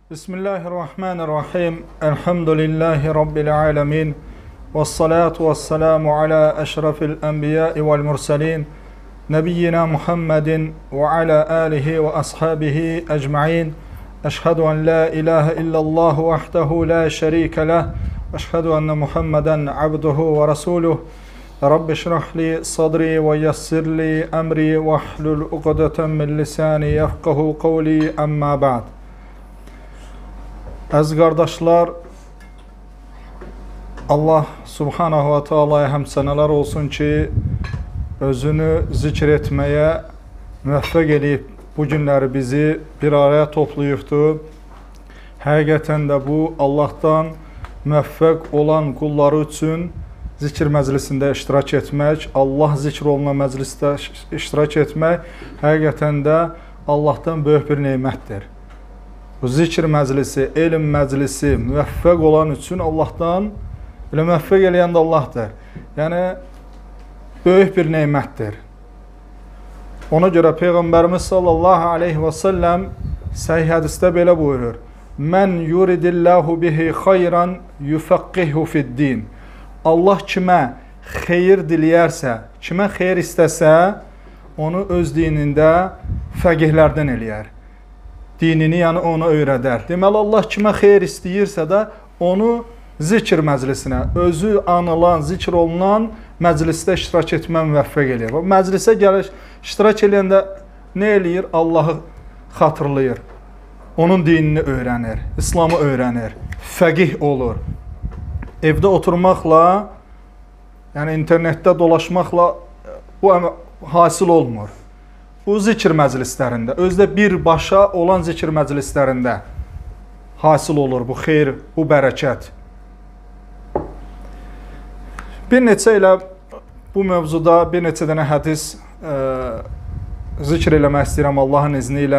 Bismillahirrahmanirrahim. Elhamdülillahi Rabbil alemin. Vessalatu vesselamu ala eşrafil enbiya'i vel mursalin. Nebiyyina Muhammedin ve ala alihi ve ashabihi ecma'in. Eşhedü en la ilahe illallah vahdehu la şerike leh. Eşhedü enne Muhammeden abduhu ve resuluh. Rabbi şrahli sadri ve yessirli emri ve hlul uqdeten min lisani yefqahu qavli amma ba'd. Əziz qardaşlar, Allah Subhanahu wa Taala'ya həmsənələr olsun ki, özünü zikr etməyə müvəffəq edib bu günləri bizi bir araya toplayıbdır. Həqiqətən də bu, Allahdan müvəffəq olan qulları üçün zikr məclisində iştirak etmək, Allah zikr olunan məclisdə iştirak etmək həqiqətən də Allahdan böyük bir neymətdir. Bu zikr məclisi, elm məclisi müvəffəq olan üçün Allahdan, elə müvəffəq eləyən də Allahdır. Yəni, böyük bir neymətdir. Ona görə Peyğəmbərimiz sallallahu aleyhi və səlləm səhih hədisdə belə buyurur. Mən yuridillahu bihi xayran yufəqqihhu fiddin. Allah kimə xeyir diləyərsə, kimə xeyir istəsə, onu öz dinində fəqihlərdən eləyər. Dinini, yəni onu öyrədər. Deməli, Allah kimə xeyir istəyirsə də onu zikr məclisinə, özü anılan, zikr olunan məclisdə iştirak etmə müvəffəq eləyir. O məclisə gəlir, iştirak eləyəndə nə eləyir? Allahı xatırlayır. Onun dinini öyrənir, İslamı öyrənir, fəqih olur. Evdə oturmaqla, yəni internetdə dolaşmaqla bu hasil olmur. Bu zikr məclislərində, özdə birbaşa olan zikr məclislərində hasil olur bu xeyr, bu bərəkət. Bir neçə ilə bu mövzuda bir neçə dənə hədis zikr eləmək istəyirəm Allahın izni ilə.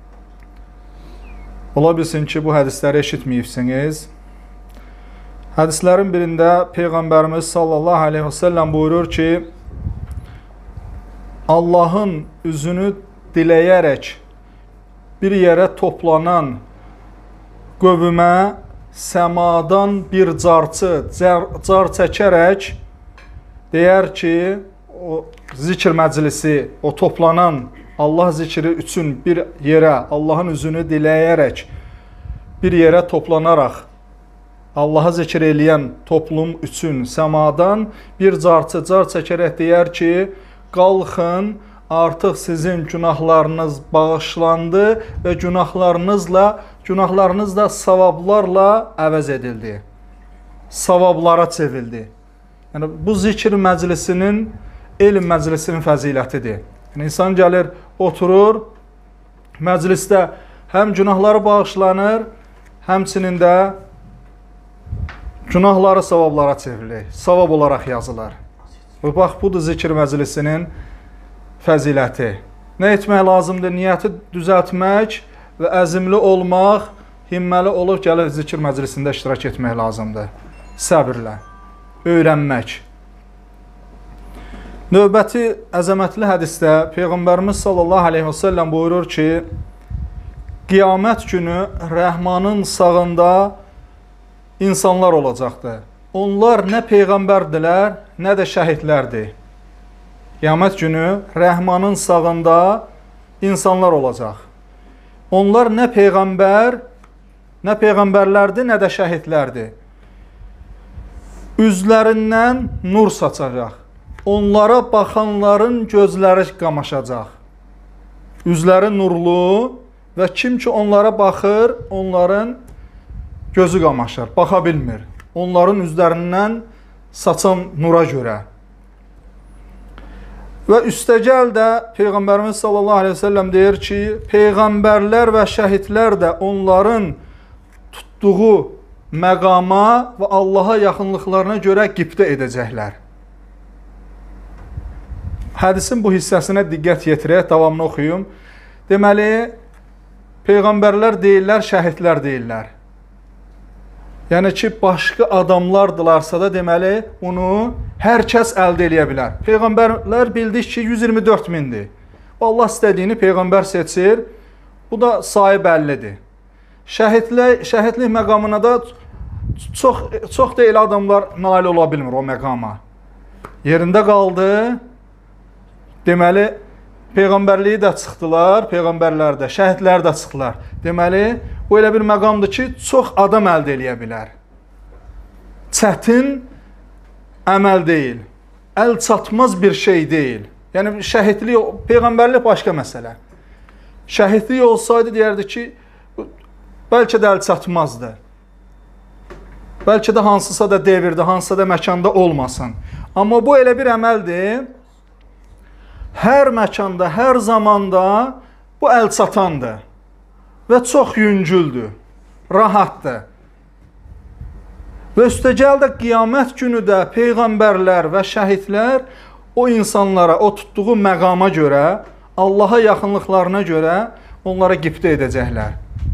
Ola bilsin ki, bu hədisləri eşitməyibsiniz. Hədislərin birində Peyğəmbərimiz sallallahu aleyhi və səlləm buyurur ki, Allahın üzünü diləyərək bir yerə toplanan qövmə səmadan bir car çəkərək deyər ki, o zikr məclisi, o toplanan Allah zikri üçün bir yerə, Allahın üzünü diləyərək bir yerə toplanaraq Allah'a zikr eləyən toplum üçün səmadan bir car çəkərək deyər ki, qalxın, artıq sizin günahlarınız bağışlandı və günahlarınız da savablarla əvəz edildi. Savablara çevrildi. Yəni, bu zikr məclisinin, elm məclisinin fəzilətidir. Yəni, insan gəlir, oturur, məclisdə həm günahları bağışlanır, həmçinin də günahları savablara çevrilir, savab olaraq yazılır. Bax, budur zikr məclisinin fəziləti. Nə etmək lazımdır? Niyyəti düzəltmək və əzimli olmaq, himməli olub gəlib zikr məclisində iştirak etmək lazımdır. Səbirlə, öyrənmək. Növbəti əzəmətli hədisdə Peyğəmbərimiz sallallahu aleyhi və səlləm buyurur ki, qiyamət günü Rəhmanın sağında insanlar olacaqdır. Onlar nə Peyğəmbərdirlər, nə də şəhidlərdir. Qiyamət günü Rəhmanın sağında insanlar olacaq. Onlar nə Peyğəmbərlərdir, nə də şəhidlərdir. Üzlərindən nur saçacaq. Onlara baxanların gözləri qamaşacaq. Üzləri nurlu və kim ki onlara baxır, onların gözü qamaşır, baxa bilmir. Onların üzlərindən saçan nura görə. Və üstəgəl də Peyğəmbərimiz sallallahu aleyhi ve sellem deyir ki, Peyğəmbərlər və şəhidlər də onların tutduğu məqama və Allaha yaxınlıqlarına görə qibdə edəcəklər. Hədisin bu hissəsinə diqqət yetirək, davamını oxuyum. Deməli, Peyğəmbərlər deyirlər, şəhidlər deyirlər. Yəni ki, başqa adamlardılarsa da deməli, onu hər kəs əldə eləyə bilər. Peyğəmbərlər bildik ki, 124 mindir. Allah istədiyini Peyğəmbər seçir, bu da sayı bəllidir. şəhidlik məqamına da çox da elə adamlar nail ola bilmir o məqama. Yerində qaldı. Deməli, Peyğəmbərliyi də çıxdılar, Peyğəmbərlər də, şəhidlər də çıxdılar. Deməli, bu elə bir məqamdır ki, çox adam əldə eləyə bilər. Çətin əməl deyil, əl çatmaz bir şey deyil. Yəni, şəhidlik, Peyğəmbərlik başqa məsələ. Şəhidlik olsaydı, deyərdi ki, bəlkə də əl çatmazdı. Bəlkə də hansısa da devirdə, hansısa da məkanda olmasın. Amma bu elə bir əməldir. Hər məkanda, hər zamanda bu əl çatandır və çox yüngüldür, rahatdır. Və üstəgəl də qiyamət günü də Peyğəmbərlər və şəhidlər o insanlara, o tutduğu məqama görə, Allaha yaxınlıqlarına görə onlara qibtə edəcəklər.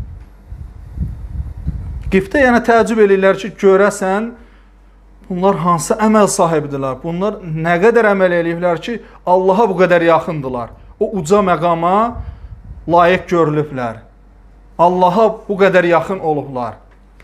Qibtə yəni təəccüb edirlər ki, görəsən, bunlar hansı əməl sahibidirlər? Bunlar nə qədər əməl eləyiblər ki, Allaha bu qədər yaxındılar. O uca məqama layiq görülüblər. Allaha bu qədər yaxın olublar.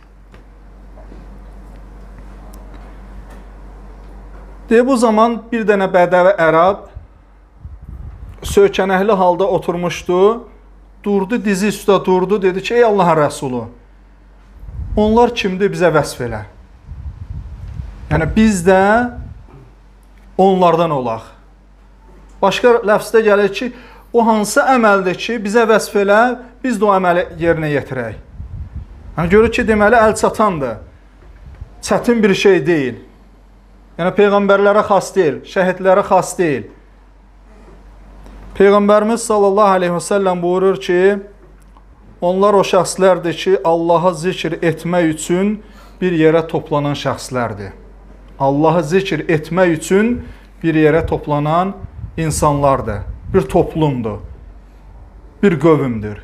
Bu zaman bir dənə bədəvi ərab söykənəkli halda oturmuşdu, durdu, dizi üstə durdu, dedi ki, ey Allahın Rəsulu, onlar kimdir, bizə vəsf elə. Yəni, biz də onlardan olaq. Başqa ləfsdə gəlir ki, o hansı əməldir ki, bizə vəsf elə, biz də o əməli yerinə yetirək. Yəni, görür ki, deməli, əl çatandır. Çətin bir şey deyil. Yəni, Peyğəmbərlərə xas deyil, şəhidlərə xas deyil. Peyğəmbərimiz sallallahu aleyhi və səlləm buyurur ki, onlar o şəxslərdir ki, Allah'a zikr etmək üçün bir yerə toplanan şəxslərdir. Allah'ı zikr etmək üçün bir yerə toplanan insanlardır. Bir toplumdur. Bir qövmdür.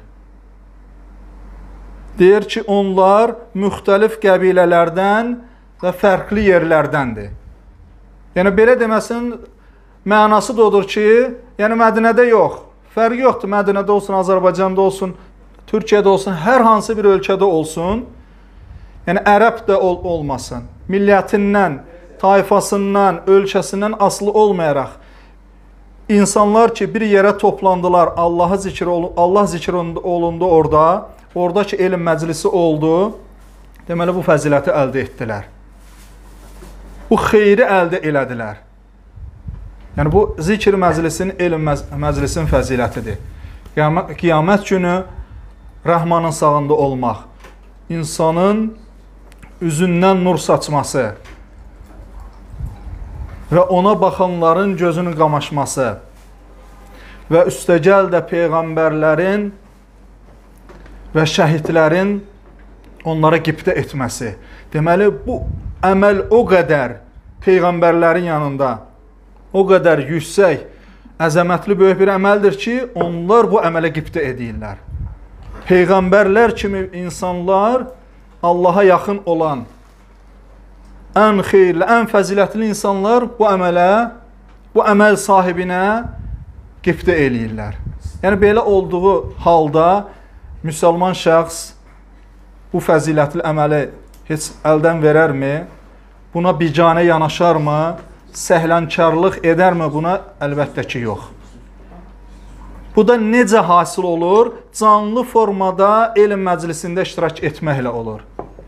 Deyir ki, onlar müxtəlif qəbilələrdən və fərqli yerlərdəndir. Yəni, belə deməsin, mənası da odur ki, yəni Mədinədə yox, fərqi yoxdur, Mədinədə olsun, Azərbaycanda olsun, Türkiyədə olsun, hər hansı bir ölkədə olsun, yəni ərəb də olmasın, millətindən, tayfasından, ölkəsindən asılı olmayaraq, insanlar ki, bir yerə toplandılar, Allah zikr olundu orada ki, elm məclisi oldu, deməli, bu fəziləti əldə etdilər. Bu xeyri əldə elədilər. Yəni, bu zikr məclisinin, elm məclisinin fəzilətidir. Qiyamət günü Rəhmanın sağında olmaq, insanın üzündən nur saçması və ona baxanların gözünün qamaşması və üstəgəl də Peyğəmbərlərin və şəhidlərin onlara qibtə etməsi. Deməli, bu əməl o qədər Peyğəmbərlərin yanında o qədər yüksək, əzəmətli böyük bir əməldir ki, onlar bu əmələ qibtə edirlər. Peyğəmbərlər kimi insanlar Allaha yaxın olan ən xeyirli, ən fəzilətli insanlar bu əməl sahibinə qibtə eləyirlər. Yəni, belə olduğu halda müsəlman şəxs bu fəzilətli əməli heç əldən verərmi? Buna bicanə yanaşarmı? Səhlənkarlıq edərmi buna? Əlbəttə ki, yox. Bu da necə hasil olur? Canlı formada elm məclisində iştirak etməklə olur.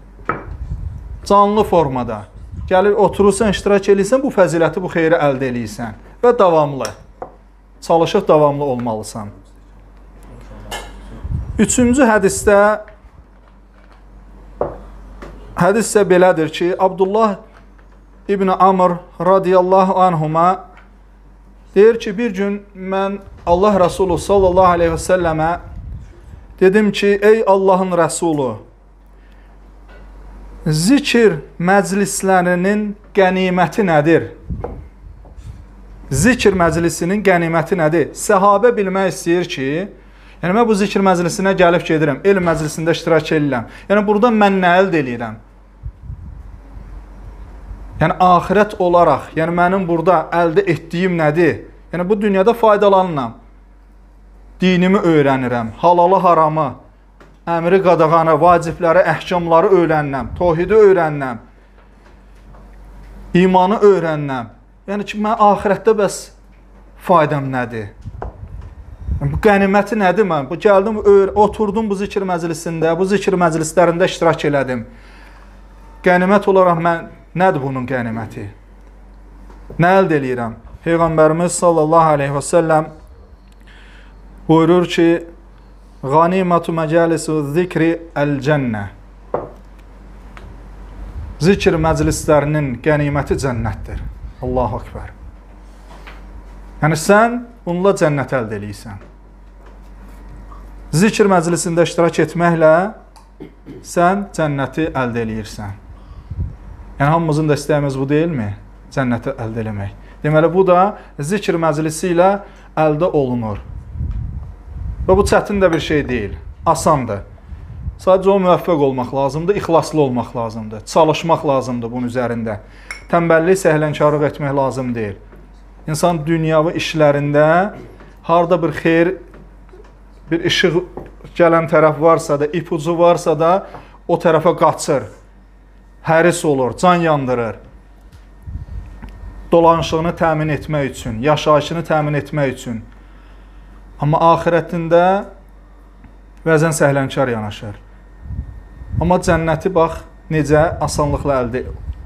Canlı formada. Gəlir, oturursan, iştirak edirsən, bu fəziləti, bu xeyri əldə edirsən. Və davamlı. Çalışıb davamlı olmalısan. Üçüncü hədisdə belədir ki, Abdullah İbn Amr radiyallahu anhuma deyir ki, bir gün mən Allah Rəsulü sallallahu aleyhi və səlləmə dedim ki, ey Allahın Rəsulü, zikr məclislərinin qəniməti nədir? Zikr məclisinin qəniməti nədir? Səhabə bilmək istəyir ki, yəni mən bu zikr məclisinə gəlib gedirəm, elm məclisində iştirak edirəm. Yəni burada mən nə əldə edirəm? Yəni axirət olaraq, yəni mənim burada əldə etdiyim nədir? Yəni bu dünyada faydalanıram. Dinimi öyrənirəm, halalı haramı, əmri qadağanı, vacibləri, əhkamları öyrənəm, tövhidi öyrənəm, imanı öyrənəm. Yəni ki, mən axirətdə bəs faydam nədir? Bu qəniməti nədir mən? Bu gəldim, oturdum bu zikr məclisində, bu zikr məclislərində iştirak elədim. Qənimət olaraq mən nədir bunun qəniməti? Nə əldə eləyirəm? Peyğəmbərimiz sallallahu aleyhi və səlləm buyurur ki, Qanimatu məcalisu zikri əl-cənnə. Zikr məclislərinin qəniməti cənnətdir. Allahu Akbar. Yəni, sən bununla cənnət əldə eləyirsən. Zikr məclisində iştirak etməklə sən cənnəti əldə eləyirsən. Yəni, hamımızın da istəyimiz bu deyilmi? Cənnəti əldə eləmək. Deməli, bu da zikr məclisi ilə əldə olunur. Və bu çətin də bir şey deyil, asandır. Sadəcə o müvəffəq olmaq lazımdır, ixlaslı olmaq lazımdır, çalışmaq lazımdır bunun üzərində. Tənbəllik, səhlənkarlıq etmək lazım deyil. İnsan dünyavi işlərində harada bir xeyir, bir işıq gələn tərəf varsa da, ipucu varsa da o tərəfə qaçır, həris olur, can yandırır. Dolanışığını təmin etmək üçün, yaşayışını təmin etmək üçün. Amma axirətində bəzən səhlənkar yanaşır. Amma cənnəti bax, necə asanlıqla əldə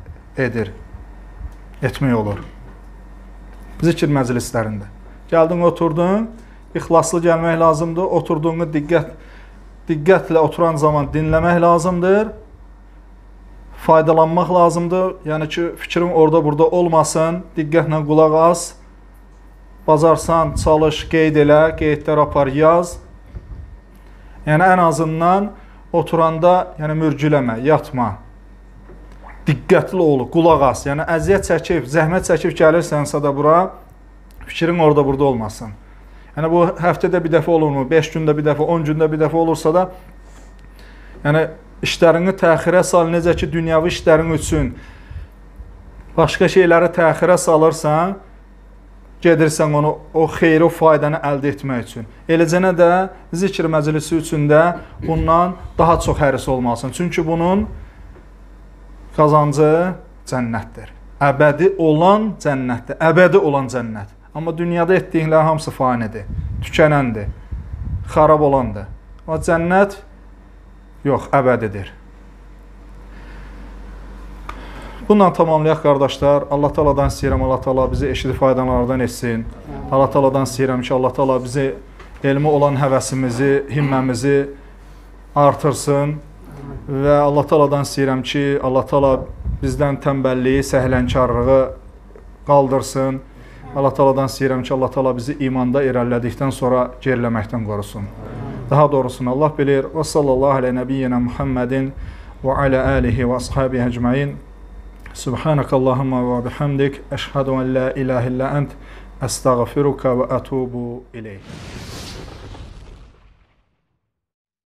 etmək olur. Zikr məclislərində. Gəldin, oturdun, ixlaslı gəlmək lazımdır. Oturduğunu diqqətlə oturan zaman dinləmək lazımdır. Faydalanmaq lazımdır. Yəni ki, fikrin orada burada olmasın. Diqqətlə qulaq as. Bacarsan, çalış, qeyd elə, qeydlər apar, yaz. Yəni, ən azından oturanda mürgüləmə, yatma. Diqqətli ol, qulaq as. Yəni, əziyyət çəkib, zəhmət çəkib gəlirsənsə də bura, fikrin orada burada olmasın. Yəni, bu həftədə bir dəfə olurmu, 5 gündə bir dəfə, 10 gündə bir dəfə olursa da, yəni, işlərini təxirə sal, necə ki, dünyavi işlərin üçün başqa şeyləri təxirə salırsan, gedirsən onu, o xeyri, o faydanı əldə etmək üçün. Eləcənə də zikr məclisi üçün də bundan daha çox həris olmalısın. Çünki bunun qazancı cənnətdir. Əbədi olan cənnətdir. Əbədi olan cənnət. Amma dünyada etdiyinlər hamısı fanidir, tükənəndir, xarab olandır. O cənnət yox, əbədidir. Bununla tamamlayaq, qardaşlar. Allah Teala'dan istəyirəm, Allah Teala bizi eşidib faydalardan etsin. Allah Teala'dan istəyirəm ki, Allah Teala bizi elmi olan həvəsimizi, himməmizi artırsın. Və Allah Teala'dan istəyirəm ki, Allah Teala bizdən tənbəlliyi, səhlənkarlığı qaldırsın. Allah Teala'dan istəyirəm ki, Allah Teala bizi imanda irəlilədikdən sonra geriləməkdən qorusun. Daha doğrusunu Allah bilir. Və sallallahu aleyhi nəbiyyina Muhammedin və alə alihi və ashabihi əcməin. Subhanakallahumma və bihamdik. Əşhədu ən la ilahe illə ənt. Əstəğfiruka və ətubu ileyh.